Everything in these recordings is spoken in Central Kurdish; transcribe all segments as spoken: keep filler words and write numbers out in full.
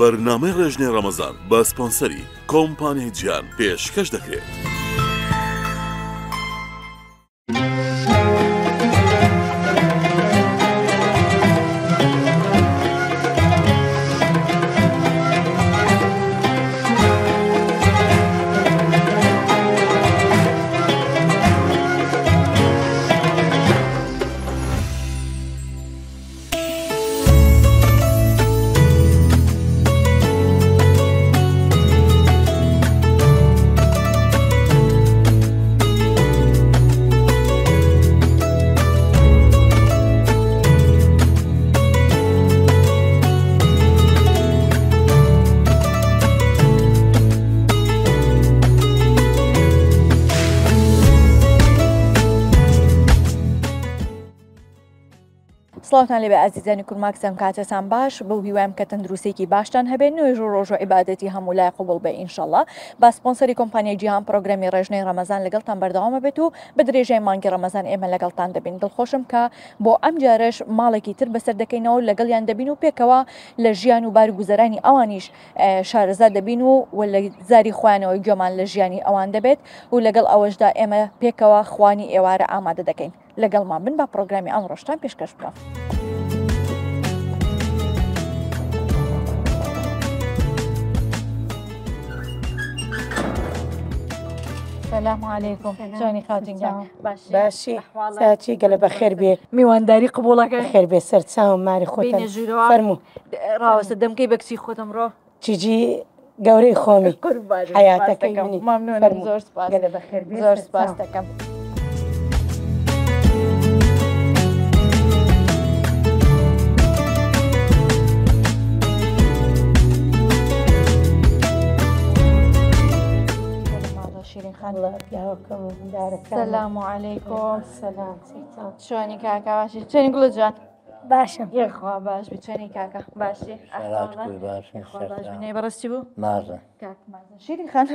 بەرنامەی ڕێژنەی ڕەمەزان بە سپۆنسەری کۆمپانیای جیان پێشکەش دەکرێت. سڵاوتان لێبێ ئازیزانی کورماکسم کاتتان باش بەو هیوایم کە تەندروستێکی باشتان هەبێت نوێژ و ڕۆژ و عیبادەتی هەموو لای قوبوڵ بێ ئینشەڵڵا. با سپۆنسەری کۆمپانیای جیهان پرۆگرەمی ڕێژنەی ڕەمەزان لەگەڵتان بەردەوامە بێت و بە درێژەی مانگی ڕەمەزان ئێمە لەگەڵتان دەبین. دڵخۆشم کە بۆ ئەم جارش ماڵێکی تر بەسەر دەکەینەوە لەگەڵیان دەبین و پێکەوە لە ژیان و بارگوزەرانی ئەوانیش شارەزا دەبین و لە زاری خۆیانەوەی گوێمان لە ژیانی ئەوان دەبێت و لەگەڵ ئەوەشدا ئێمە پێکەوە خوانی ئێوارە ئامادە دەکەین. لەگەڵمان بن با پرۆگرامی ئەم ڕۆژتان پێشکەش بکەم. السلام عليكم. جاني خاتم باشي ساتي قال بخير بيه ميوان داري قبولك بخير بيه صرت ساهم ماري خوتم فرمو راوس دم كي بكسي خوتم رو تيجي قوري خومي حياتك ممنونة زور سباس قال بخير بيه زور سباس تكم. شيرين خان الله يحييكم ويبارك. السلام عليكم. السلام. شلونك كاكا باشي؟ شلونك قولوا جان؟ باشا. يا اخوة باش بتشوني كاكا باشي؟ سلامتك باشا. باش مني برستي بو؟ مازن. كاك مازن. شيرين خان.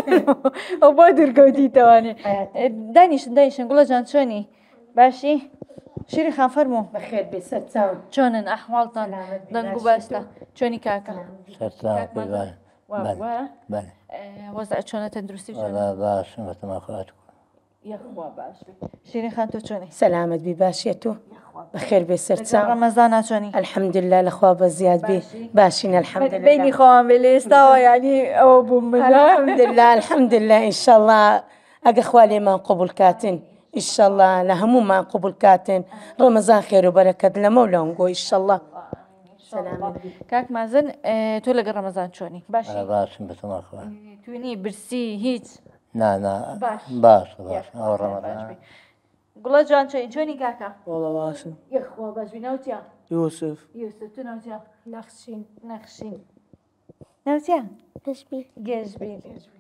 وبادر قودي تواني. دانيش دانيش نقولوا جان شلوني؟ باشي؟ شيرين خان فرمو. بخير بيسات ساوي. شلون احوالتان؟ دنقو باشتا. شلوني كاكا؟ سلامتك باشا. بله بله. وضعت شلون تندرستي؟ والله باش مثل ما اخواتكم. يا اخوة باش. شيرين خان تو شلوني؟ سلامت بي باشي تو. بخير بيسات ساوي. رمضان شلوني؟ الحمد لله الاخوة بزياد بي باشين الحمد لله. بيني خوان باللي استوى يعني او ابو من الحمد لله الحمد لله ان شاء الله اقا خوالي ما قبول كاتن ان شاء الله لهمو ما قبول كاتن رمضان خير وبركة لمولا ونقول ان شاء الله. سلام كاك مازن تو لقى رمضان شوني باشي؟ أنا باش مثل ما أخوات. تويني برسي هيج؟ لا لا باش باش باش أو رمضان. قول جان شوني شوني كاكا؟ والله باش. يا أخوة باش بنوتيا؟ يوسف. يوسف تو نوتيا؟ نخشين نخشين. نوتيا؟ تشبي. جيجبي.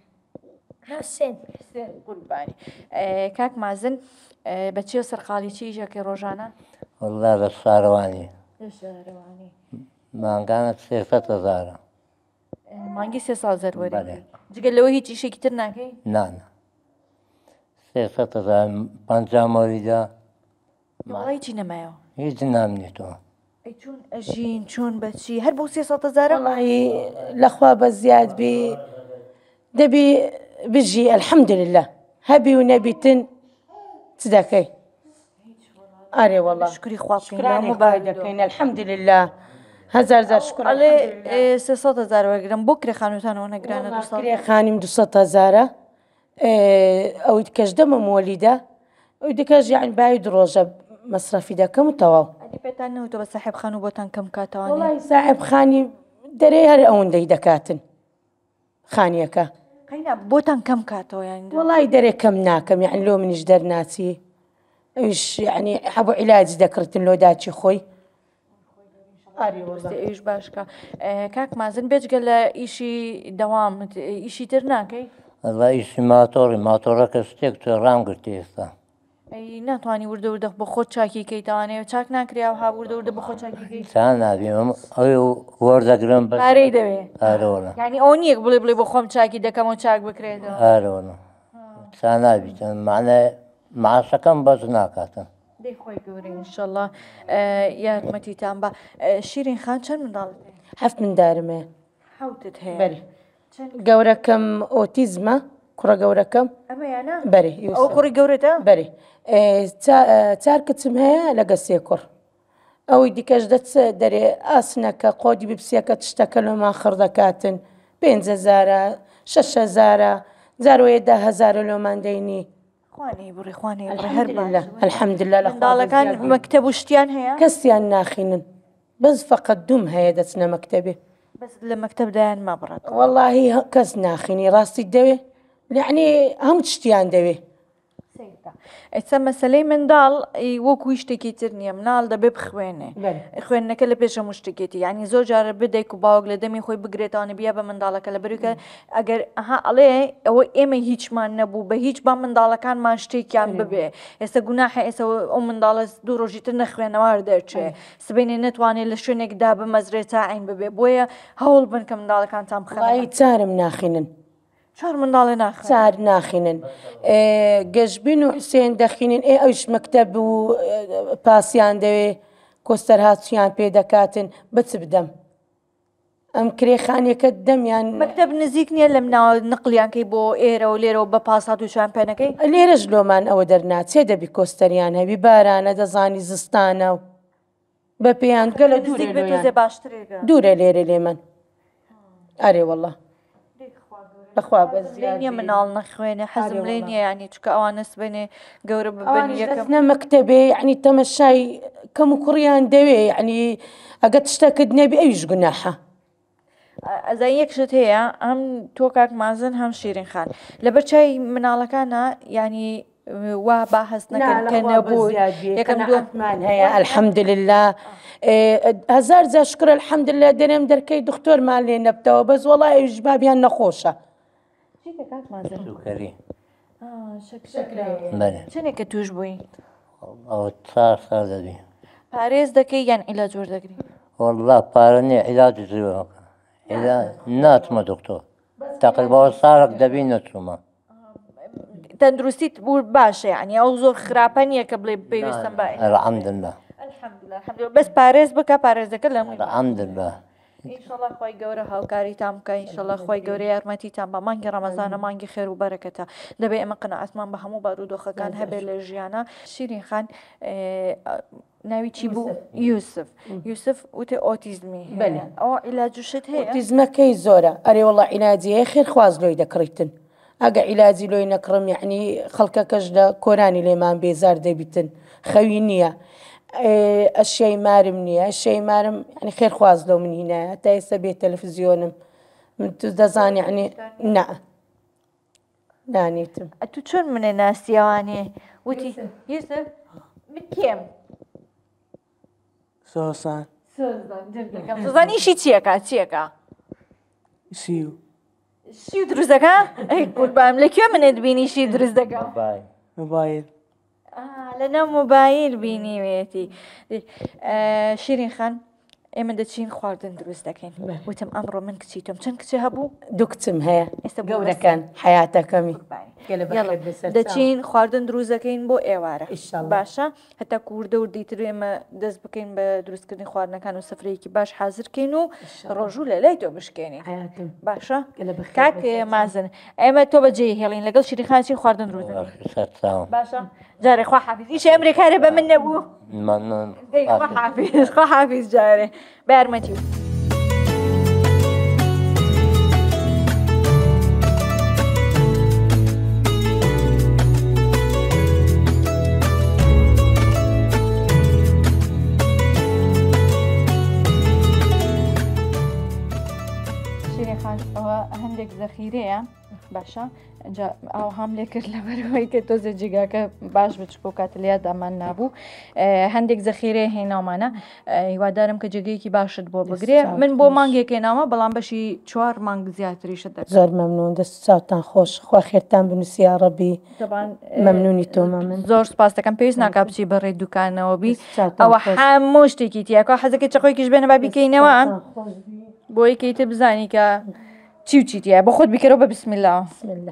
حسين. حسين قرباني. كاك مازن بتشي سرقالي شي جاكي روجانا؟ والله للشهرواني. للشهرواني. ما كانت سياسة زارة. مانجي سياسة زار وري. بله. جيك لو هي شيء كتير ناكي؟ لا لا. سياسة زارة بانجا موريدا. والله يجي نمايو. يجي نامني تو. أي شون أجين شون بتشي هربوا سياسة زارة؟ والله الاخوة بزياد بي دبي بيجي الحمد لله هبي ونبي تن تداكي. أري والله شكري خوابك شكرا مباركين الحمد لله هزار زار شكرا على سيصات هزار وقرن بكرة خانوتان وانا قرانا دوصات بكرة خانم دوصات هزارة أو كجدم مولدة ودكاج يعني بايد روجة مصرفي دا كم تواو أدي بيتاني وتو بس صاحب خانو بوتان كم كاتواني والله صاحب خاني دري هر أون دي دكاتن خانيكا قينا بوتان كم كاتو يعني والله دري كم ناكم يعني لو من جدر ناسي ايش يعني حبوا علاج ذكرت لو داتشي خوي أري والله إيش باشكا كاك مازن بيج قال إيشي دوام إيشي ترناكي والله إيشي ماتوري ماتورا كستيك تو رام قرتيستا أي ناتواني ورد ورد بخود شاكي كي تواني وشاك ناكريا وها ورد ورد بخود شاكي كي سان نبيهم أو ورد قرن بس أري دوي أرونا يعني أونيك بلي بلي بخوم شاكي دكمو شاك بكريدو أرونا سان نبيهم معنا مع سكن بس ناكاتن دي خوي قوري إن شاء الله آه يا رحمتي تامبا آه شيرين خان شن من ضالتين حف من دارمه حوتت هەیە بەری گەورەکەم ئۆتیزمە کوڕە گەورەکەم ئەمەیانە بەری ئەو کوڕی گەورێتە بەری چار کچم هەیە لەگە سێ کوڕ ئەوەی دیکەش دەچ دەرێ ئاسنەکە قۆدی بپسیەکە تشتەکە لەمان خڕ دەکاتن پێنج هەزارە شەش هەزارە جارۆیە ده هەزارە لۆمان دەینی خوانی بڕی خوانی هەر الحەمدلله لە منداڵەکان مەکتەب و شتیان هەیە کەسیان ناخینن بەس فقط دوم هەیە دەچنە مەکتەبێ بەس لە مەکتەبدایان مەبڕێت واللهی کەس ناخینی ڕاستی دەوێ یعنی هەموو شتیان دەوێ ئەستا مەسلەی منداڵ وەکوی شتێکی تر نییە مناڵ دەبێ بخوێنێ خوێندنەکە لە پێش هەموو شتێکێتی ینی زۆر جارە بدەیک و باوک لە دەمی خۆی بگرێتوانە بیا بە منداڵەکە لە بەروکە ئەگەر ئەها ئەڵێ ئەوە ئێمە هیچمان نەبوو بە هیچ با منداڵەکانمان شتێکیان ببێ ئێستا گوناحە ئێستا ئەو منداڵە دوو ڕۆژی تر نەخوێنەوار دەرچێ سبینێ نتوانێت لە شوێنێکدا بمەزرێت تا عین ببێ بۆیە هەوڵ بن کە منداڵەکانتان بخەی چارم ناخینن چهار منداڵێ ناخ چار ناخینن گەشتبین و حوسێن دەخینن ئێ ئەوش مەکتەب و پاسیان دەوێ کۆستەر هاتویان پێ دەکاتن بچ بدەم ئەم کرێخانیەکە دەمیان مەکتەب نزیک نییە لەم ناو نقلیانکەی بۆ ئێرە و لێرەوە بە پاسات و شوان پێنەکەی لێرەش لۆمان ئەوە دەرناچێ دەبی کۆستەریان هەبی بارانە دەزانی زستانە و بە پێیان گەلە دوورێ باشترێگە دوورە لێرە لێمن ئەرێ وەڵڵا بەخوا بەزیە مناڵ نەخوێنێ حەزم لێ نییە ینی چکە ئەوانە سبێنێ گەورە ببن یەکەم نە مەکتەبێ ینی تەمەشای کەم و کوڕیان دەوێ ینی ئەگە تشتەکەت نەبی ئەویش گوناحە ئەزای یەکشت هەیە ئەم تۆ کاک مازن هەم شیرین خان لەبەر چای مناڵەکانە ینی وا با هەست نەکەن کە نەبوو یەکەم دومان هەیە الحەمدلله هەزار جا شکر الحەمدلله دەرێم دەرکەی دکتۆرمان لێ نەبتەوە بەس وەڵای ئەویش بابیان نەخۆشە چنێکە توش بووی ئەوە چار ساڵ دەبی پارێز دەکەی یان عیلاج وەردەگری والله پارە نییە عیلاج زیوەکە ناتمە دکتۆر تقریبا ساڵێک دەبی نەچوومە تەندروستیت بوو باشە ینی ئەو زۆر خراپە نییە کە بڵێ پێویستم بە الحەمدلله بەس پارێز بکە پارێزەکە لە الحەمدلله ئینشەڵا خۆی گەورە هاوکاریتان بکە ئینشەڵا خۆی گەورە یارمەتیتان بە مانگی ڕەمەزانە مانگی خێر و بەرەکەتە دەبێت ئێمە قەنەعەتمان بە هەموو بارودۆخەکان هەبێت لە ژیانە شیرین خان ناوی چی بوو یوسف یوسف وتێ ئۆتیزمی ئەوە عیلاجشت هەیە ئۆتیزمەکەی زۆرە ئەرێ وەڵا عیلاجیە خێر خواز لۆی دەکڕیتن ئەگە عیلاجی لۆی نەکڕم یعنی خەڵکەکەش لە کۆرانی لێمان بێزار دەبیتن خەوی نییە ئەشیای مارم نییە ئەشیای مارم ینی خێرخواز لەو من هینایە تا ئێستا بێت تەلەڤیزیۆنم من تو دەزانی ینی نا نانیتم تو چۆن منێ ناسییاوانێ وتی یوسف کێم سۆسان زانیشی چیەکە چیەکە سیو شی دروست دەکە ئەی قوربان لەکوێ منێت بینیشی دروست دەکە موبایل لەناو مۆبایل بینیوێتی شیرین خان ئێمە دەچین خواردن دروست دەکەین وتم ئەمڕۆ من کچیتم چەند کچێ هەبوو دوو کچم هەیە گەورەکان حیاتەکەمی دەچین خواردن دروست دەکەین بۆ ئێوارە باشە هەتا کووردە و دیتر ئێمە دەست بکەین بە دروستکردنی خواردنەکان و سفرەیەکی باش حازرکەین و ڕۆژوو لە لای تۆ بشکێنین باشە کاک مازن ئێمە تۆ بەجێ هێڵین لەگەڵ شیرین خان چین خواردن دروست باشە جارێ خوا حافیز ئیش ئەمریکارێ بە من نەبوو خوا حافیز جارێ بە یارمەتی هەندێک زەخیرەیە باشە ئەو هەم لێ کرد لە بەرەوەی کە تۆزە جیگاکە باش بچکۆ کاتلیا دامان نابوو هەندێک زەخیرەیە هێناومانە هیوادارم کە جێگەیەکی باشت بۆ بگرێ من بۆ مانگێک هێناوە بەڵام بەشی چوار مانگ زیاتریشت دەکەم زۆر مەمنون دەست چاوتان خۆش خوا خێرتان بنووسی یا ڕەبی مەمنونی تۆمە من زۆر سپاس دەکەم پێویست ناکا بچی بەڕێ دوکانەوە بی ئەوە هەموو شتێکی تیاکە حەزەکە چقۆیکیش بێنە با بیکەینەوە بۆی کەیتە بزانی کە چی و چیتیە بۆ خۆت بیکەرەوە بە بسم الله بسم الله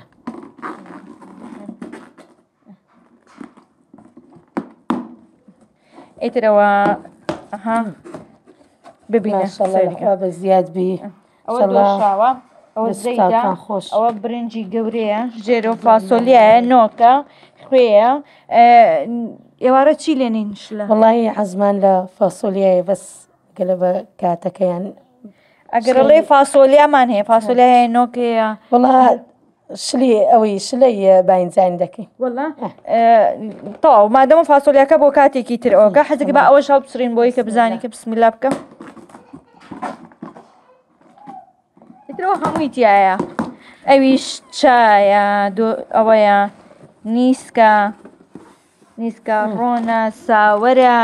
ئیترەوە ئەها ببینە بە زیاد بی ئەوە دۆشاوە ئەوە زەیدە ئەوە برنجی گەورەیە ژێرە و فاسۆلیایە نۆکە خوێیە ئێوارە چی لێنین شلە وڵی عزمان لە فاسۆلیایە بەس گەلە بە کاتەکەیان ئەگەرڵێ فاسۆلیامان هەیە فاسۆلیای نۆکەیە وڵا شلی ئەوەی شلەی باینجان دەکەی وڵا تاو مادەمە فاسۆلیاکە بۆ کاتێکی تر ئەوگە حەزەکە بە ئەوە شاو بسرین بۆی کە بزانانی کە بسمیلا بکە ئەوە هەمووی تایە ئەویش چایە ئەوەیە نیسکە نیسکە ڕۆنە ساوەرە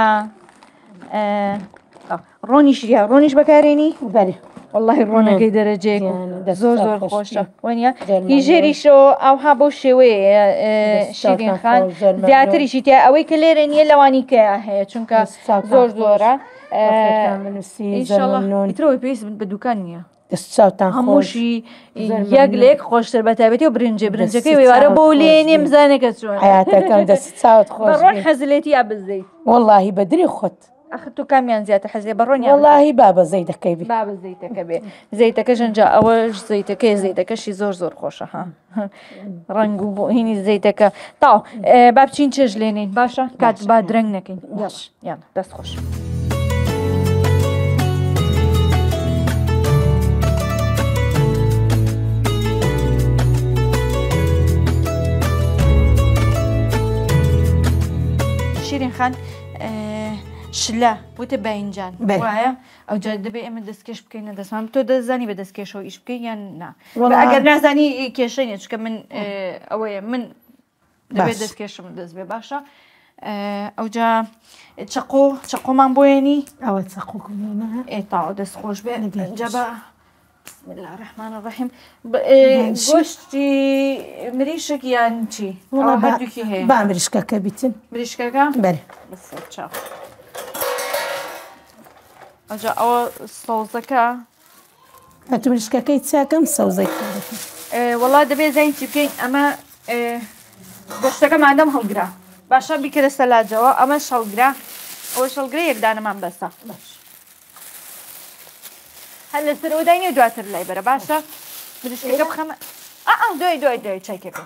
ڕۆنی شریا ڕۆنیش بەکارێنی بەێ واللهی ڕۆنەکەی دەرەجێک زۆر زۆر خۆشە وەنیە هی ژێریشەوە ئەوها بۆ شێوەیە شیرین خان زیاتریشی تیا ئەوەی کە لێرە نیە لەوانی کەیا هەیە چونکە زۆر زۆرە ترەوەی پێویست بە دوکان نییە دەستچاوتان هەمووشی یەک لێک خۆشتر بە تایبەتی و برنجێ برنجەکەی وێوارە بۆ لێنێ بزانێکە چۆن حیاتەکەم دەست چاوت خۆش ڕۆن حەزلێتی یا بزەیت واللهی بەدری خۆت ئەخ تو کامیان زیاتر حەزێ بەڕۆنی واللهی با بە زەی دەکەی بی با بە زەیتەکە بێ زەیتەکە ژەنجا ئەوەش زەیتەکەی زەیتەکەشی زۆر زۆر خۆشە ها ڕنگ و بۆ هینی زەیتەکە تاو با بچین چێژ لێنین باشە کات با درەنگ نەکەین باش یان دەست خۆش شیرین خان شلە وتە باینجان وایە ئەو جا دەبێت ئێمە دەستکێش بکەینە دەستمان تۆ دەزانی بە دەستکێشەوە ئیش بکەین یان نا ئەگەر نازانی کێشەی چکە من ئەوەیە من دەبێت دەستکێشم دەست بێ باشە ئەو جا چقۆ چقۆمان بۆیێنی ئەوە چقۆ ئێتاوە دەست خۆش بێ جەبە بسم الله الرحمن الرحیم گۆشتی مریشک یان چی هەردووکی هەیە با مریشکەکە بیتن مریشکەکە بەێ چاو ئەجا ئەوە سەوزەکە هەتو مریشکەکەی چاکەم سەوزەی وەڵا دەبێت زەینی بکەین ئەمە گۆشتەکە مادەم هەڵگرا باشە بیکرە سەلاجەوە ئەمە شەڵگرا ئەوە شەڵگرە یەکدانەمان بەسە هەر لەسەر ئەو داینێ دواتر لای بەرە باشە مریشکەکە بخەمە ئەو دوای دوای دوای چایکەکە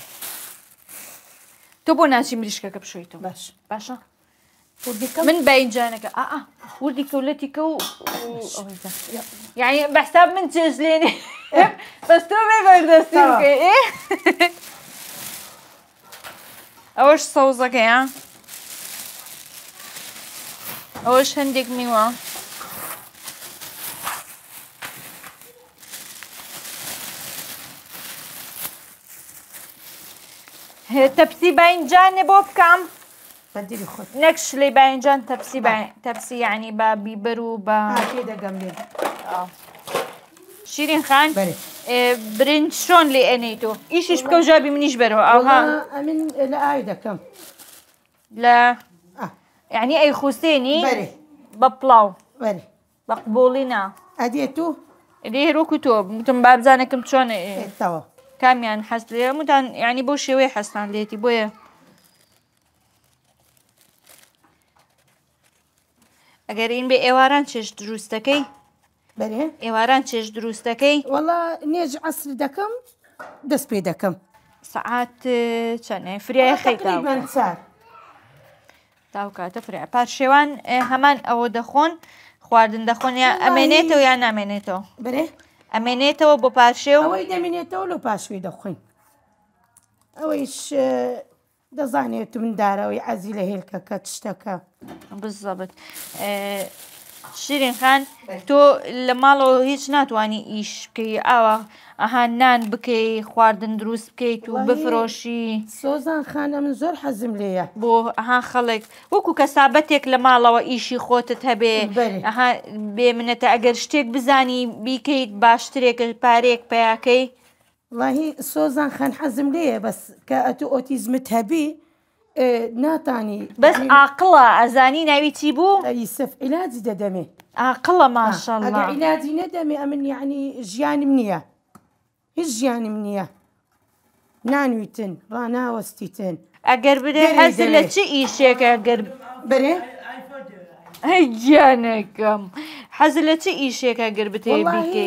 تۆ بۆ ناچی مریشکەکە بشۆیتەوە باش باشە من باینجانەکە ئا وردی کەولەتیکە و یعنی بەحساب من چێژ لێنێ بەس تۆ بێ بەردەستی بکەی ئەوەش سەوزەکەیە ئەوەش هەندێک میوە تەپسی باینجانێ بۆ بکەم نەکش لێ باینجان تەپسی تەپسی یعنی بە بیبەر و بە دەگەم لێ شیرین خان برنج چۆن لێ ئەنەی تۆ ئیشیش بکە و ژابی منیش بەرەوە ئەوها ئەمن لە ئای دەکەم لە یعنی ئەی خوسێنی بە پڵاو بە قبۆڵینا ئەدێت و لێ هێرۆکو تۆ وتم با بزانەکەم چۆن تەوە کامیان حەز لێ هەمووتان یعنی بۆ شێوەیە حەستان لێتی بۆیە ئەگەر این بێ ئێواران چێژ دروستەکەی بەێ ئێواران چێژ دروستەکەی وەڵا نێژ عەسر دەکەم دەست پێ دەکەم سەعات چەندێ فریای خەیتا چار تاو کاتە فریا پاشێوان هەمان ئەوە دەخۆن خواردن دەخۆن یا ئەمێنێتەوە یان نامێنێتەوە بەێ ئەمێنێتەوە بۆ پاشێ و ئەوەی دەمێنێتەوە لە پاشوی دەخۆین ئەوەیش دەزانێت مندارەوەی عەزی لە هێلکەکە شتەکە بزەبت شیرین خان تۆ لە ماڵەوە هیچ ناتوانانی ئیش بکەی ئاوە ئەها نان بکەی خواردن دروست بکەیت و بفرۆشی سۆزان خانە من زۆر حەزم لێیە بۆ ئەها خەڵک وەکو کەسابەتێک لە ماڵەوە ئیشی خۆتت هەبێ ئەها بێ منەتە ئەگەر شتێک بزانی بیکەیت باشترێکە پارێک پیاکەی وڵاهی سۆزان خان حەزم لێیە بەس کە ئەتو ئۆتیزمت هەبی ناتانی بەس عاقڵە ئەزانی ناوی چی بوو؟ ئەیسف عیلاجی دەدەمێ عاقڵە ماشەڵڵا ئەگەر عیلاجی نەدەمێ ئەمن یعنی ژیانم نییە هیچ ژیانم نییە نانویتن ڕناوەستیتن ئەگەر برێ حەز لە چ ئیشێکە گەر بەرێ گیانەکەم حەز لە چ ئیشێکە گەر بتێ بیکەی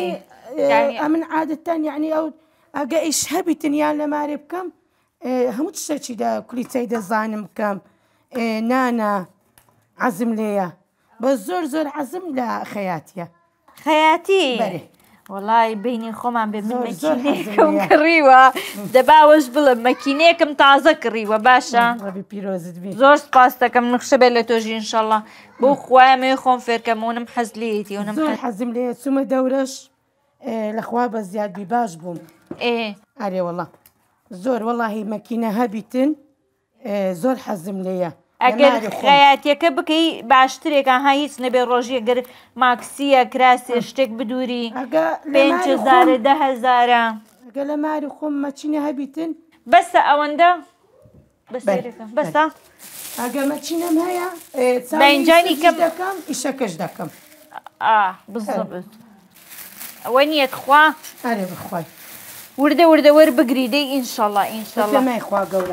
يعني من عادة يعني أو أجا إيش هبي تنيان لما ربكم هموت شيء دا كل سيدة زانم كم نانا عزم ليا بس زور زور عزم لا خياتيا خياتي بله والله بيني خۆمان بێ من زۆر مەکینەیەکم کڕیوە دەباوەش بڵم مەکینەیەکم تازە کڕیوە باشە ڕەبی پیرۆزت بی زۆر سپاس دەکەم نقشە بێت لە تۆژی ئینشەڵڵا بۆ خوایەمێ خۆم فێرکەمونم حەز لێتی و زۆر حەزم لێ چوومە دەورەش لەخوا بە زیادبی باش بووم ئێ ئارێ وەڵا زۆر وەڵاهی مەکینە هەبیتن زۆر حەزم لێیە ئەگەر خەیاتیەکە بکەی باشترێکان ها هیچ نەبێ ڕۆژیە گەر ماکسیە کراسێ شتێک بدووری پێنج هەزارە دە هەزارە ئەگە لە ماری خۆم مەچینە هەبیتن بەسە ئەوەندە بەسە ئەگە مەچینەم هەیە بەینجانی کەم دەکەم ئیشەکەش دەکەم بزبت ئەوە نیەت خوا ئەرێ بخوای وردە وردە وەربگری دەی ئینشەڵڵا ئینشەڵڵا مای خوا گەورە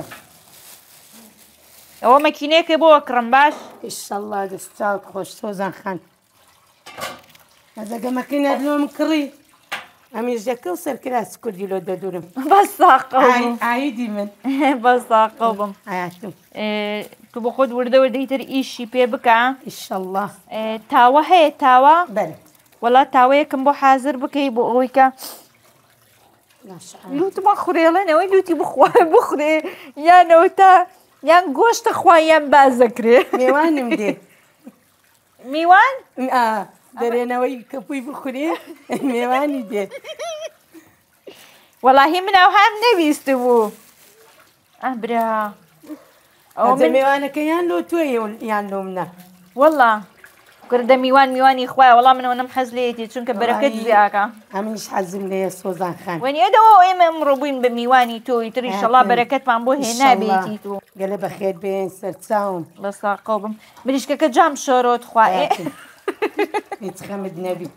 ئەوە مەکینەیەکە بۆ کڕم باش ئیشەڵڵا دەستاوت خۆش سۆزان خان ئەزەگە مەکینە لۆم کڕی ئەمیش دەکە و سەرکراس کوردی لۆ دەدورم بەساقڵ ئایدی من بەساقڵ بم ئاياتم تو بۆ خۆت وردە وردەیتر ئیشی پێ بکە ئیشەڵڵا تاوە هەیە تاوە بەرە وەڵا تاوەیەکم بۆ حازر بکەی بۆ ئەوەی کە لوتمە خوڕێڵێنەوەی لوتی بخوا بخورێ یانەوە تا یان گۆشتە خوایان باز دەکرێ میوانم دێ میوان دەرێنەوەی کەپوی بخورێ میوانی دێ وەڵاهی من ئەوهام نەویست بوو ئەبرا ئەو میوانەکە یان لۆ تۆیە یان لۆ منە وەڵا گردە میوان میوانی خوایە وەڵام منەوە نەم حەز لێتی چونکە بەرەکەت زیاکە ئەمنیش حەزم لێیە سۆزان خان وەنیەدەوە ئێمە ئەمڕۆ بووین بە میوانی تۆی تر ئینشەڵڵا بەرەکەتمان بۆ هێنابێتی تۆ گەلە بەخێر بێن سەرچاوم بەساقڵ بم بریشکەکە جام شۆرۆت خوایە هیچ خەمت نەبی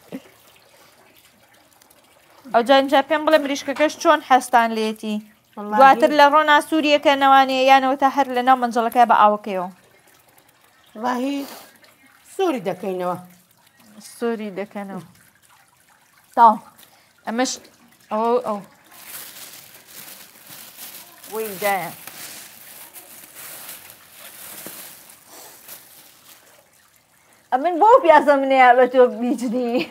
ئەو جانجا پێم بڵێ بریشکەکەش چۆن حەستان لێتی دواتر لە ڕۆنا سووریەکە نەوانەیە یانەوە تا هەر لە ناو مەنجەڵەکە بە ئاوەکەیەوە ڕاهی سووری دەکەینەوە سووری دەکەنەوە تا ئەمەش ئەو ئەو وی دایە ئەمن بۆ پیاسە منەیە بە تۆ بیجدی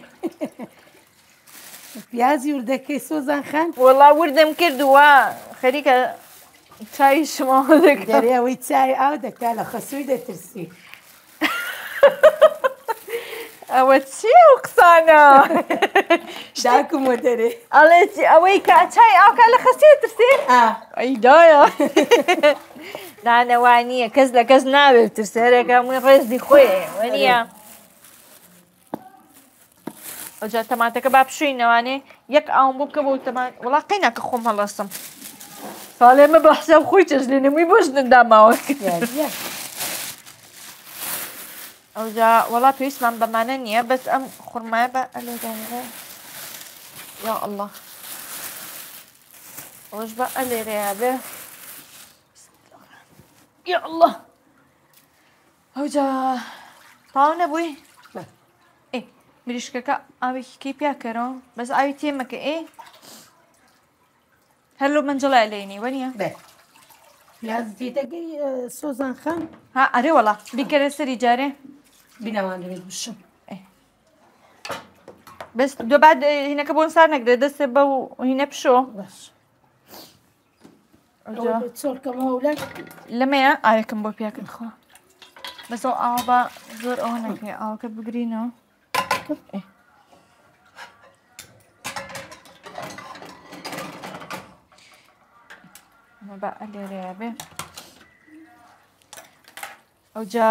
پیازی وردەکەی سۆزان خان وەڵا وردەم کردووە خەریکە چای شما دەکەم دەرێەوەی چای ئاو دەکا لە خەسووی دەترسی ئەوە چی ئەو قسانە داکم وە دەرێ ئەڵێ ئەوەی کە چای ئاوکە لە خەسوێ ترسێ ئەیدایە نانەوانییە کەس لە کەس ناوێت ترسێرێکە مووی ڕێزی خۆی وەنیە ئەوجا تەماتەکە با پشوینەوانێ یەک ئاوم بوو بکە بۆ تەمان وڵا قەیناکە خۆم هەڵەستم ساڵێمە بە حساب خۆی چەژلێنەوەی بۆش دەنداماوە ئەوجا وڵا پێویستمان بەمانە نییە بەس ئەم خوڕمایە بە ئەلێرێنرە یا ئەڵڵا ئەوش بە ئەلێرەیە بێ یا ئەڵڵا ئەوجا تاو نەبووی ئێ مریشکەکە ئاوێکی پیاکەرەوە بەس ئاوی تێمەکە ئێ هەر لۆ مەنجەڵە لێنی وەنیە پیازی دەگەی سۆزان خان ها ئەرێ وەڵا بیکەرە سەری جارێ بینەوانەوێت بشم بەس دووبات هینەکە بۆن سار نەگرێ دەستێ بە و هینە پشۆ باش چۆرکەمەوە لای لەمەیە ئاوێکم بۆ پیاکەن خۆ بەسەوە ئاوا بە زۆر ئەوە نەکرێ ئاوەکە بگرینەوە ئەمە بە ئەلێرەیە بێ ئەوجا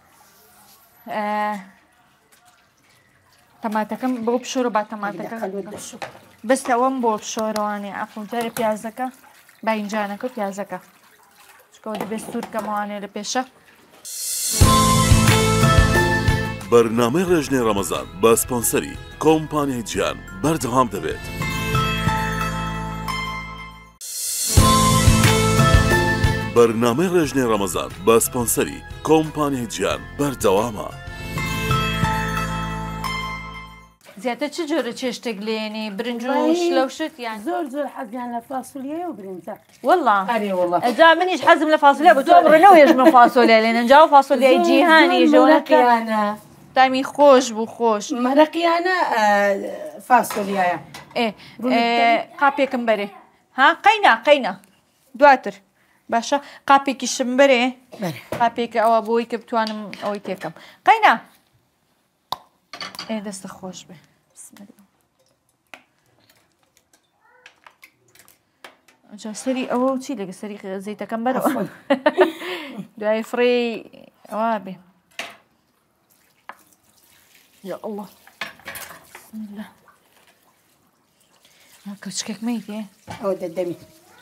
تەماتەکەم بۆ پشۆرە با تەماتەکە بستەوەم بۆ پشۆرەوانێ ئەفونجارە پیازەکە باینجانەکە و پیازەکە چکەوە دەبێت سوورکەمەوانێ لە پێشە بەرنامەی ڕێژنەی ڕەمەزان بە سپۆنسەری کۆمپانیای جیان بەردەوام دەبێت. بەرنامەی ڕێژنەی ڕەمەزان بە سپۆنسەری کۆمپانیای جیان بەردەوامە. زیاتر چ جۆرە چێشتێک لێنی برنج و شلە و شت یان زۆر زۆر حەزیان لە فاسولیە و برنجە والله ئەرێ وڵڵا ئەجا منیش حەزم لە فاسۆلیا بە تۆ بڕێنەوە هێژمە فاسۆلیا لێنە جاو فاسۆلیای جیهانی ژەوەکە مەرەقیانە تامی خۆش بوو خۆش مەرەقیانە فاسولیایە قاپێکم بەرێ ها قەینا قەینا دواتر باشە قاپێکی شم بەرێ قاپێکە ئەوە بۆی کە بتوانم ئەوەی تێکەم قەینا ئێ دەستە خۆش بێ جا سەری ئەوە و چی لەگە سەری زەیتەکەم بەرەوە دوای فڕێ ئەوە بێ یا الله بسم الله کەچکێک مەیتێ ئەوە دەدەمی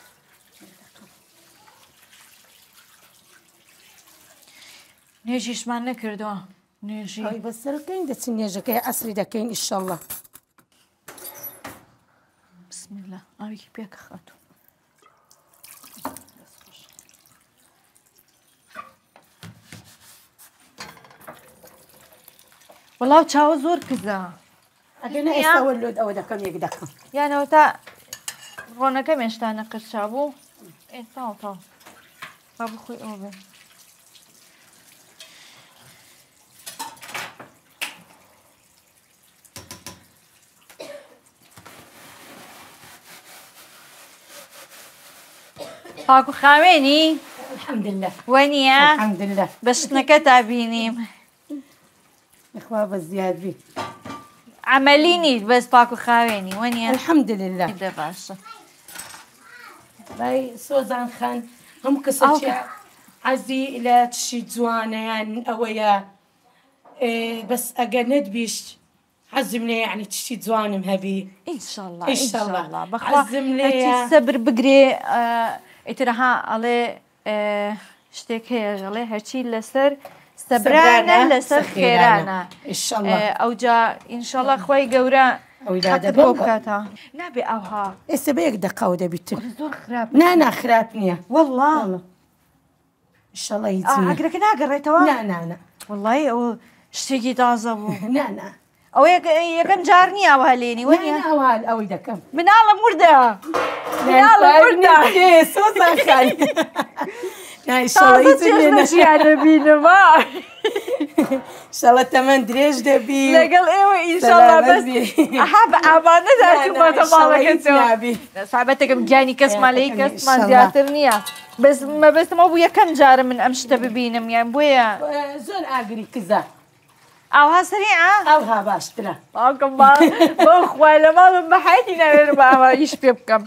نێژیشمان نەکردووە نێژی ئەوی بەسەرەکەین دەچین نێژەکەی ئەسری دەکەین ئیشەڵڵا بسم الله ئاوێکی پێکە خاتوو وەڵاو چاوە زۆر کزە ئەگەنە ئێستاوە لۆت ئەوە دەکەم یەک دەکەم یانەوە تا ڕۆنەکە مێشتانە قرچا بوو ئێ تاو تاو با بخۆی ئەوە بێ پاک و خاوێنی الحەمدلله وەنیە الحەمدلله بە شتنەکە تا بینیم نخوا بە زیاد بی عملی نیت بەس پاک و خاوێنی وەنیە الحەمدلله دە باشە بای سۆزان خان هەموو کەسێکی عەزی لە تشی جوانەیان ئەوەیە بەس ئەگەر نەتبیست حەزم لێ یعنی تشتی جوانم هەبی ئینشاءڵڵا ئینشاءڵڵا ئینشاءڵڵا بەخوا حەزم لێیە سەبر بگرێ ئیترەها ئەڵێ شتێک هەیە ئەڵێ هەرچی لەسەر سەبرانە لەسەر خێرانە ئینشاءڵڵا ئەوجا ئینشاءڵڵا خوای گەورە ئەوی حەقت دادەبێ بۆ بکاتە نابێ ئەوها ئێستا بە یەک دەقەوە دەبیتن زۆر خراپ نا نا خراپ نییە والله ئینشاءڵڵا هیچ نییە ئاگرەکە ناگەڕێتەوە نا نا نا والله ئەوە شتێکی تازە بوو نا نا ئەوە یەکەم جار نییە ئەوە هەلێنی وەنیە نا ئەوان ئەوەی دەکەم مناڵە موردە مناڵە موردە سۆزان خان نەشیانە بینەوە ئینشاءڵڵا تەمەەن درێژ دەبی لەگەڵ ئێوە ئینشاءڵڵا بەس ئەها بە ئامانەدا چوومەتە ماڵەکەتەوە سابەتێکم گیانی کەسمان لەی کەسمان زیاتر نییە بەس مەبەستمەوە بوو یەکەم جارە من ئەم شتە ببینم یان بۆیە زۆر ئاگری کزە ئاوها سریعە ئەوها باشترە باوکم بۆ خوای لە ماڵم بە حیاتی ناوێرم بە ئاوا ئیش پێ بکەم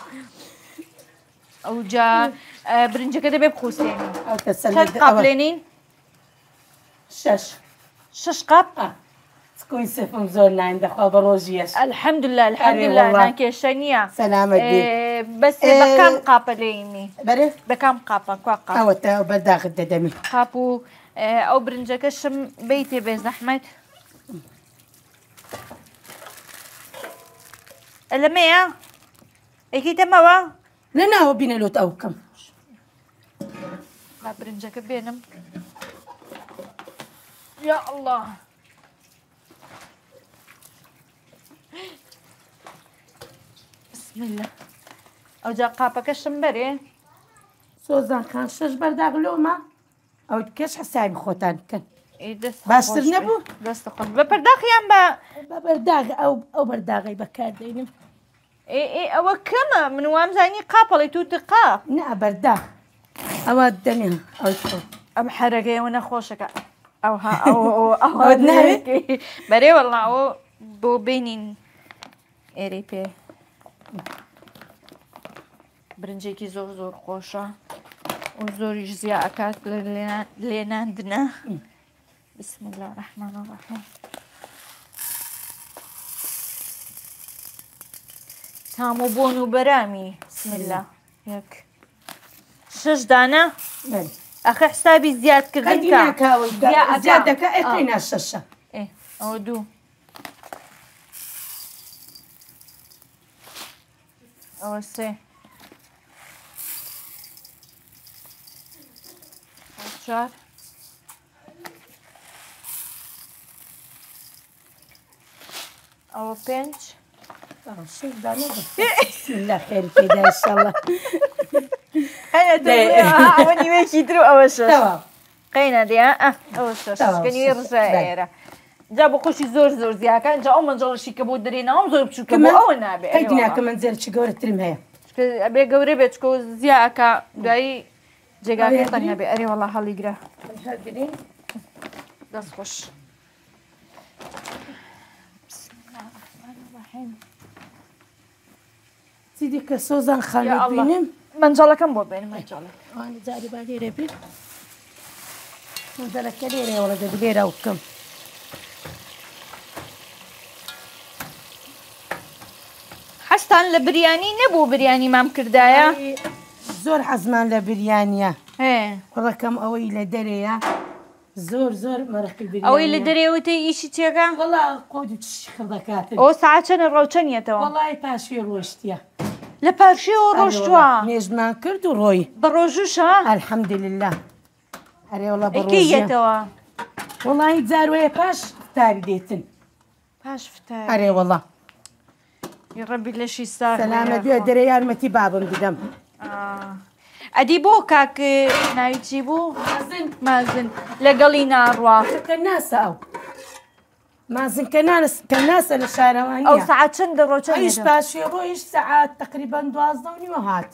ئەوجا برنجەکە دەبێ بخوسێنی چەند قاپ لێنین شەش شەش قاپ سکۆی سفم زۆر نان دەخوا بە ڕۆژیەش الحەمدلله الحەمدلله ناکێشە نییە سەلامەت بێ بەس بەکام قاپە لێنی بەرێ بەکام قاپە کوا قاپ ئەوە تا بەرداخت دەدەمی قاپ و ئەو برنجەکەشم بیتێ بێ زەحمەت لەمەیە ئەیکی دەمەوە لە ناوە بینە لۆت ئەو بکەم با برنجەکە بێنم یا الله بسم الله ئەوجا قاپەکەشم بەرێ سۆزان خان شەش بەرداغ لۆمە ئەو کەس حسابی خۆتان بکەن دەست باشتر نەبوو دەستە خۆش بە پەرداخیان بە بە بەرداغ ئەو ئەو بەرداغی بەکاردێنم ئێ ئێ ئەوە کەمە من وامزانی قاپەڵی تووتە قاپ نا بەرداغ ئەوە دەنێ ئەو ئەم حەرەکەیەوە نەخۆشەکە ئەوها ئەو ئەوە ناوێت بەرێ وەڵا ئەوە بۆ بینین ئێرەی پێ برنجێکی زۆر زۆر خۆشە و زۆریش زیاد ئەکات لە لێناندنە بسم الله الرحمن الرحیم تام و بۆن و بەرامی بسم الله یەک شەش دانە ئەخە حسابی زیادکردن زیاد دەکە ئەکەینا شەشە ئەوە دوو ئەوە سێ چوار ئەوە پێنج بسم الله خێر پێدا ئینشەڵڵا ئەوە نیوەیەکی تر و ئەوە شەش تەواو قەینە دێ ئەوە شەشکەنی ڕژە ئێرە جا بۆ خۆشی زۆر زۆر زیاکە جا ئەو مەنجەڵشی کە بۆ دەرێنەوەم زۆر بچووکە بۆ ئەوە نابێت ئەی ناکە منجێرکی گەورەترم هەیە بێ گەورە بێت چکۆ زیاکە دوایی جێگاکە تەنگ نەبێ ئەرێ وەڵا هەڵیگرە دەست خۆش چیدی کە سۆزان خاڵێت بینم منجەڵەکەم بۆ بێن مەنجەڵە ئەوانە جاری با لێرە بێت منجەڵەکە لێرە وەڵە دەبێ لێرە بکەم حەستان لە بریانی نەبوو بریانی مام کردایە زۆر حەزمان لە بریانە هێ وەڵەکەم ئەوەی لە دەرەیە زۆر زۆر مەرەقی بریانە ئەوەی لە دەرێوتەی ئیشی تێگە وەڵا قۆد و چشی خڕدەکاتن ئەو ساعت چەنە ڕەوچەنیەتەوە وەڵای پاشوێ ڕۆشتیە لە پارشیەوە ڕۆشتووە نێژمان کرد و ڕۆی بە ڕۆژوشە ئەلحەمدلله ئەرێ وڵە بە ئەکەیەتەوە وڵی جاروەیە پاش تاری دێتن پاش فتار ئەرێ وڵە ڕەبی لەشی ساغ سەلامە دوێ دەرە یارمەتی بابم بدەم ئەدی بۆ کاک ناوی چی بوو مازن لەگەڵی ناڕوا کە ناسە ئەو مازن کە کە ناسە لە شارەوانی ئەو سعات چەند دەڕۆچە ئەویش پاشێ ڕۆیش سەعات تقریبان دوازدە و نیوە هات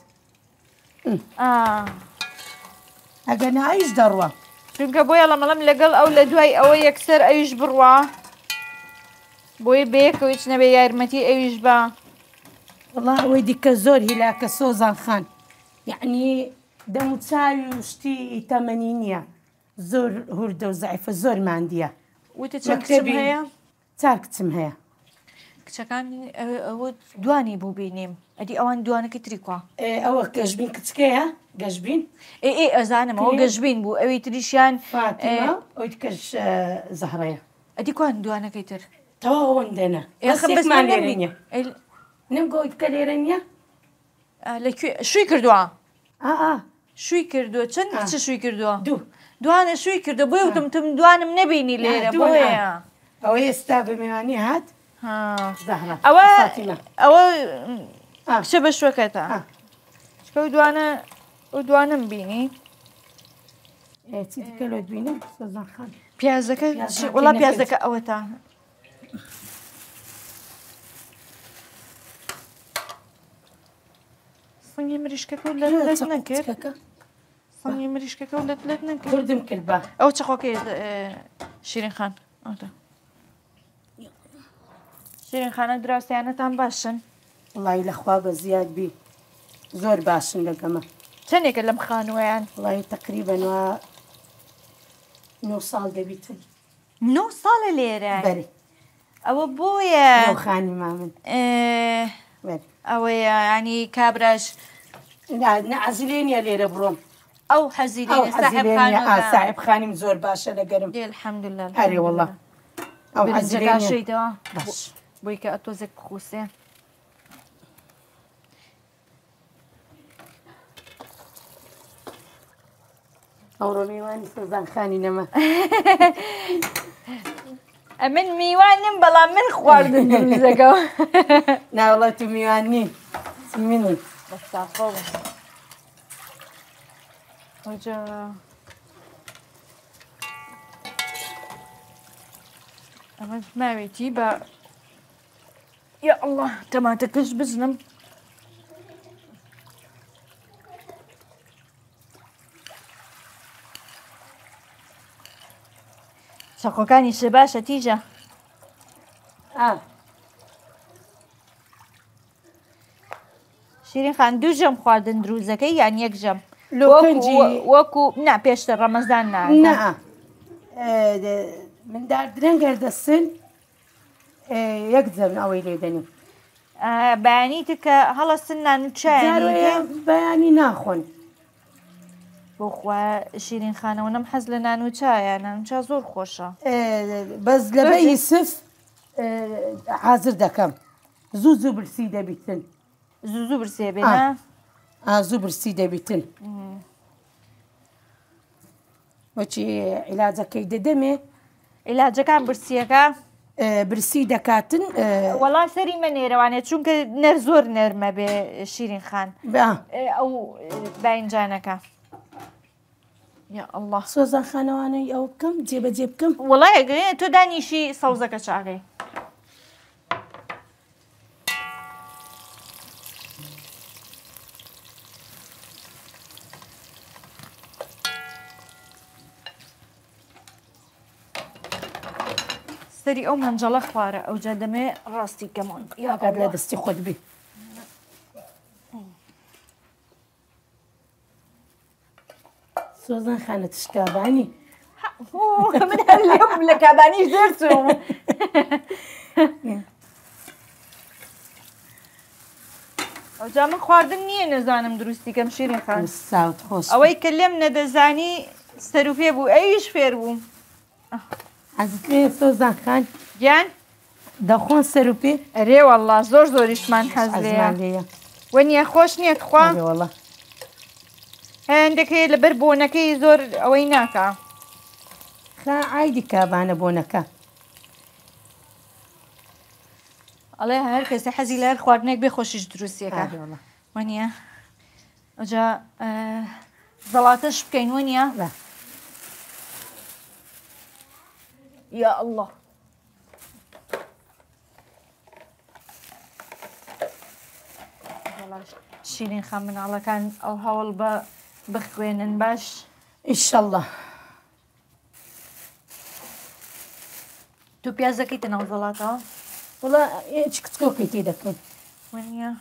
ئەگەر نایش دەڕوە چونکە بۆیە لە مەڵم لەگەڵ ئەو لە دوای ئەوە یەکسەر ئەویش بڕوا بۆی بەیەکەوە هیچ نەبێ یارمەتی ئەویش بە وڵا ئەوەی دیکە زۆر هیلاکە سۆزان خان یعنی دەم و چاوی و شتی تەمەنی نییە زۆر هوردە و زعیفە زۆر ماندیە وتە چەند کچم هەیە چار کچم هەیە کچەکان ئەوە دوانی بوو بینیم ئەدی ئەوان دوانەکە تریکوە ئەوە گەشتبین کچکەیە گەشتبین ئێ ئێ ئەزانم ئەوە گەشتبین بوو ئەوەی تریشیان ئەوی کەش زەهڕەیە ئەدی کوان دوانەکەی تر تەوا ئەوەندەنە بەسێکمان لێرە نییە نم گۆی کە لێرە نییە لەکوێ شووی کردووە ئا شووی کردووە چەند کچە شووی کردووە دوو دوانە شووی کردو بۆی وتم دوانم نەبینی لێرە بۆیە ئەوە ئێستا بە میوانی هات ئەوە ئەوە کچە بە شوەکەتە چکە دوانە ئەو دوانم بینی چی دیکە لە دوینە سۆزان خان پیازەکە وڵا پیازەکە ئەوە تا سەنگی مریشکەکە و لەت نەکرد سەنگی مریشکەکە و لەت لەت نەکرد بردم کرد بە ئەو چەخۆکەی شیرین خان شیرین خانە دراوسیانەتان باشن وڵی لەخوا بە زیاد بی زۆر باشن لەگەمە چەندێکە لەم خانوەیان وڵی تقریبەنەوە نۆ ساڵ دەبیتن نۆ ساڵە لێرە بەری ئەوە بۆیە خانی مامن ئەوەیە ینی کابراش نەعزلێنە لێرە بڕۆم ئەو حەزیری ساحب خانیم زۆر باشە لەگەرم الحەمدولله هەرێ وڵە ئەو حەزیریدەوە بۆی کە ئەتۆزێک خوسێ ئەوڕۆ میوانی سۆزان خانی نەما ئەمن میوانم بەڵام من خواردن دروزەکەەوە ناوڵەت و میوان نین منی بەستافۆ ئەمە ماوێتی بە یا ئەڵڵا تەماتەکەش بزنم چەقۆکانی شێ باشە تیژە شیرین خان دوو ژەم خواردن دروزەکەی یان یەک ژەم وەکو نا پێشتر ڕەمەزان نا مندار درەنگەر دەسن یەک جەم ئەوەی لێدەنی بەیانیتە کە هەڵەسن نان و چای بەیانی ناخۆن بۆخوا شیرین خانەوە نەم حەز لە نان و چایە نان و چا زۆر خۆشە بەس لەبەی سف حازر دەکەم زوو زوو برسی دەبیتن زوو زوو برسێ بێنە زوو برسی دەبیتن وەچی عیلاجەکەی دەدەمێ عیلاجەکان برسیەکە برسی دەکاتن وەڵا سەری مە نێرەوانێت چونکە نەر زۆر نەرمە بێ شیرین خان ئەو باینجانەکە یا الله سۆزان خانەوانەی ئەو بکەم جێبەجێ بکەم وەڵای تۆ دانیشی سەوزەکە چاغی سەری ئەو مەنجەڵە خوارە ئەو جا دەمێ ڕاستی گەمان یاگات لە دەستی خۆت بێ سۆزان خانە تشکابانی من هەر لێم لە کابانیش دەرچوم ئەو جا من خواردن نییە نەزانم دروستی کەم شیرین خان ساوت خۆش ئەوەی کە لێم نەدەزانی سەر و پێ بوو ئەویش فێر بووم حەزکرێ سۆزان خان گیان دەخۆن سەر و پێ ئەرێ وەڵڵا زۆر زۆریشمان حەز لێیە وەنیە خۆش نییە خوا وەڵڵا هەندێک هەیە لەبەر بۆنەکەی زۆر ئەوەی ناکە خا عایدی کابانە بۆنەکە ئەڵێ هەر کەسە حەزی لە هەر خواردنێک بێ خۆشیش دروستیەکە وەنیە ئەوجا زەڵاتەش بکەین وەنیە یا الله شیرین خان مناڵەکان ئەو هەوڵ بە بخوێنن باش ئینشەڵڵا تو پیازەکەی تەناو زەڵاتەوە وڵا هیچ کچکۆکی تێ دەکەین وەنیە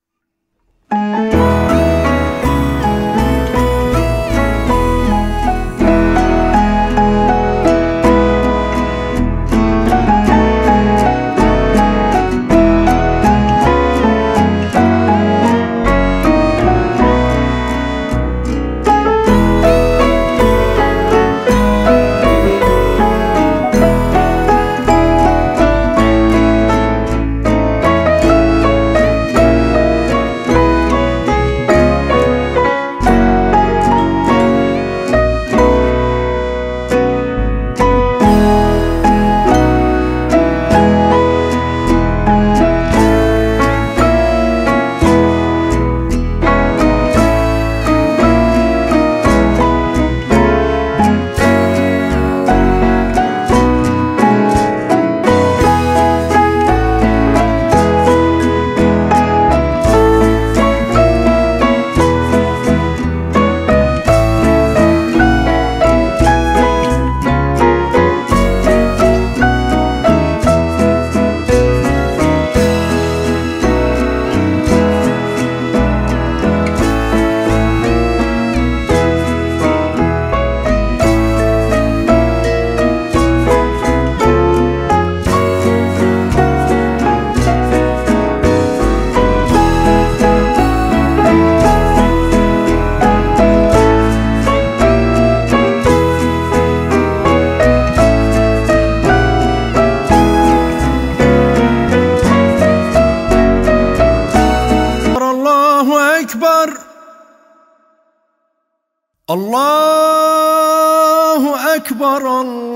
الله أكبر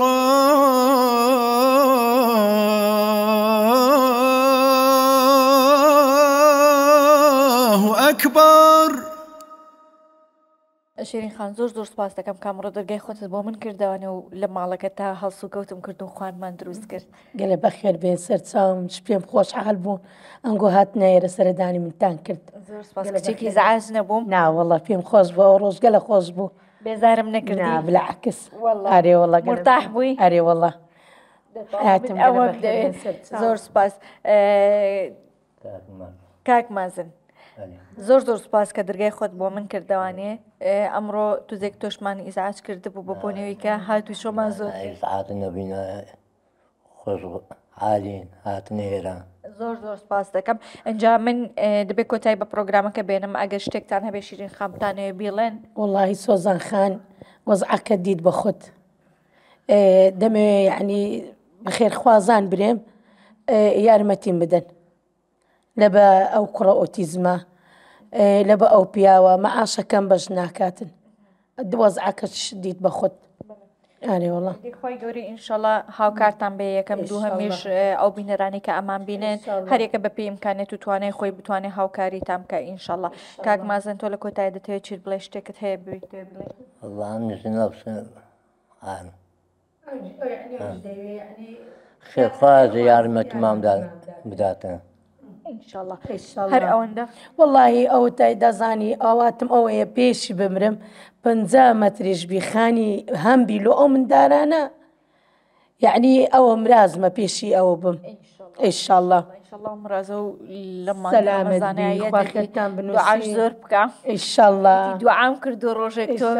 الله أكبر شیرین خان زۆر زۆر سپاس دەکەم کامڕۆ دەرگای خۆتت بۆ من کردوانە و لە ماڵەکە تا هەڵسو کەوتم کرد و خوانمان دروست کرد گەلە بەخێر بێن سەر چاوم پێم خۆش حال بوون ئەنگۆ هات نایرە سەردانی منتان کرد زۆر سپاس کچێکی زعاج نەبووم ناوەڵە پێم خۆش بوو ئەو ڕۆژ گەلە خۆش بوو بێزارم نەکردی بلعکس ئارێ وەڵە مرتاح بووی ئەرێ وەڵە ئەوە زۆر سپاس کاک مازن زۆر زۆر سپاس کە دەرگای خۆت بۆ من کردوانێ ئەمڕۆ توزێک تۆشمان ئیزعاج کرده بوو بە بۆنەوەی کە هاتووی شۆمان زۆر سعات نەبینە خۆش عالین هاتنە ئێرە زۆر زۆر سپاس دەکەم ئەنجا من دەبێت کۆتایی بە پرۆگرامەکە بێنم ئەگەر شتێکتان هەبێ شیرین خامتانەوە بیڵێن وڵی سۆزان خان وەزعەکە دیت بە خۆت دەمێ یعنی بەخێرخوازان برێم یارمەتیم بدەن لە بە ئەو کوڕە ئۆتیزمە لە بە ئەو پیاوە مەعاشەکەم بەش ناکاتن وەزعەکە دیت بە خۆت ئەرێ وڵە خۆی گەوری ئینشەڵە هاوکارتان بێ یەکەم دوو هەمیش ئەو بینەرانی کە ئەمان بینێن هەرێکە بە پێی امکانێت و توانای خۆی بتوانێت هاوکاری تام کە ئینشەڵە کاک مازن تۆ لە کۆتای دەتەوێت چیت بڵێ شتێکت هەیە بێت بڵێ والله نزل نفسه عالم خير فاز يارمة مام بداتنا ئینشەڵە هەر ئەوەندە واللهی ئەو تای دەزانی ئاواتم ئەوەیە پێشی بمرم پنجا مەتریش بیخانی هەم بیلو ئەو مندارانە یعنی ئەوە مرازمە پێشی ئەوە بم ئینشەڵڵا ئینشەڵڵا مرازە و لە سەلامەت بی، خوا خێرتان دوعاش بنووسی زۆر بکە ئینشەڵڵا دوعام کردو ڕۆژێک تۆ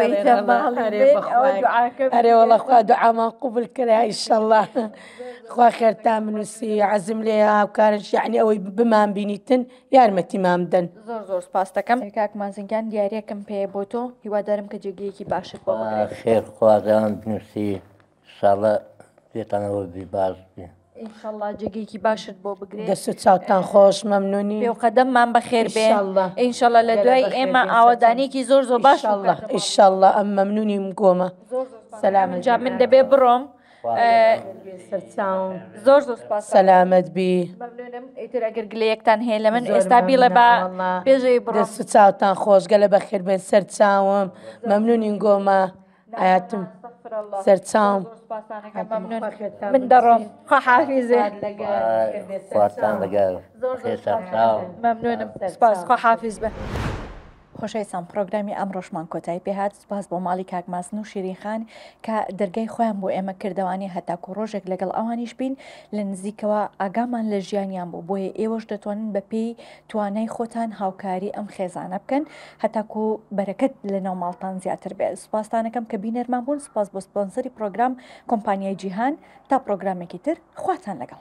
ئەرێ وەڵە خوا دوعامان قوبل کرا ئینشەڵڵا خوا خێرتان بنووسی عەزم لێ هاوکارش یعنی ئەوەی بمان بینیتن یارمەتیمان بدەن زۆر زۆر سپاس دەکەم کاک مازنگیان دیارەکەم پێ بۆ تۆ هیوادارم کە جێگەیەکی باشت بۆ بگرێت خير خوازان بنووسی ئینشاڵڵا پێتانەوە بی باش بێ ئینشەڵڵا جێگەیەکی باشت بۆ بگرێت دەست و چاوتان خۆش مەمنونی پێ و قەدەممان بەخێر بێ ئینشەڵڵا. ئینشەڵڵا لە دوای ئێمە ئاوادانێکی زۆر زۆر باش ئینشەڵڵا ئینشەڵڵا ئەم مەمنونیم گۆمە سەلامەت جا من دەبێ بڕۆم سەرچاوم زۆر زۆر سپاس سەلامەت بی مەمنونم ئیتر ئەگەر گلەیەکتان هەیە لە من ئێستا بیڵێ بە پێشەوەی بڕۆم دەست و چاوتان خۆش گەلە بەخێر بێن سەرچاوم مەمنونین گۆمە ئاەتم سەرچاوم من دەڕۆم خواحافیزێ خواتان لەگەڵ خێر سەرچاو مەمنونم سپاس خواحافیز بە خۆشەویستان پرۆگرامی ئەم ڕۆژمان کۆتایی پێهات سپاس بۆ ماڵی کاک مازن و شیرین خان کە دەرگای خۆیان بۆ ئێمە کردوانی هەتاکو ڕۆژێک لەگەڵ ئەوانیش بین لە نزیکەوە ئاگامان لە ژیانیان بوو بۆیە ئێوەش دەتوانن بە پێی توانای خۆتان هاوکاری ئەم خێزانە بکەن هەتاکو بەرەکەت لە ناو ماڵتان زیاتر بێت سوپاسدانەکەم کە بینەرمان بوون سپاس بۆ سپۆنسەری پرۆگرام کۆمپانیای جیهان تا پرۆگرامێکی تر خواتان لەگەڵ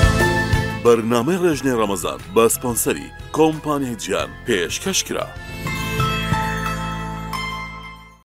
بەرنامەی ڕێژنەی ڕەمەزان بە سپۆنسەری کۆمپانیای جیهان پێشکەشکرا.